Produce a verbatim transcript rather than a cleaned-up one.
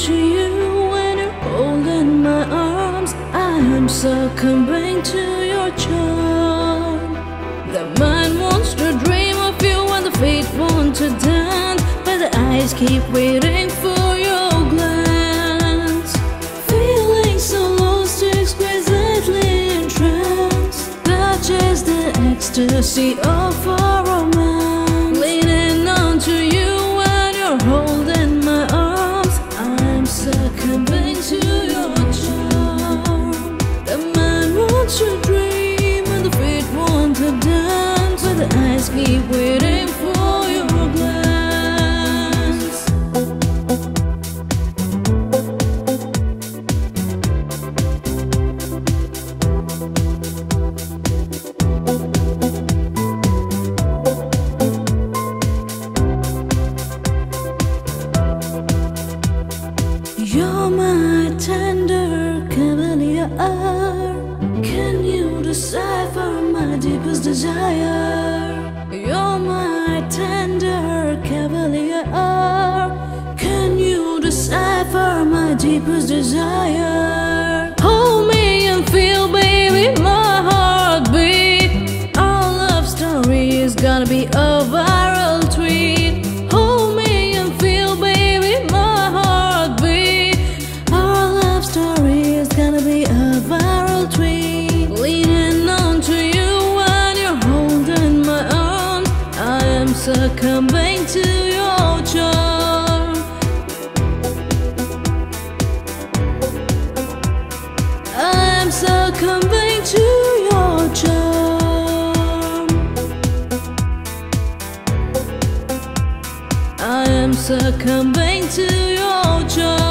to you when you're holding my arms. I am succumbing to your charm. The mind wants to dream of you and the feet want to dance, but the eyes keep waiting for your glance. Feeling so lost, exquisitely entranced, that is the ecstasy of our romance. Leaning on to you when you're holding my arms, I'm succumbing to your charm. The mind wants to dream and the feet want to dance, but the eyes keep waiting for your glance. You're my tender cavalier. Can you decipher my deepest desire? You're my tender cavalier. Can you decipher my deepest desire? Hold me and feel, baby, my heartbeat. Our love story is gonna be a viral tweet. Hold me and feel, baby, my heartbeat. Our love story is gonna be a viral tweet. Leaning on to you when you're holding my arms, I am succumbing to your charm. I am succumbing to your charm. I am succumbing to your charm.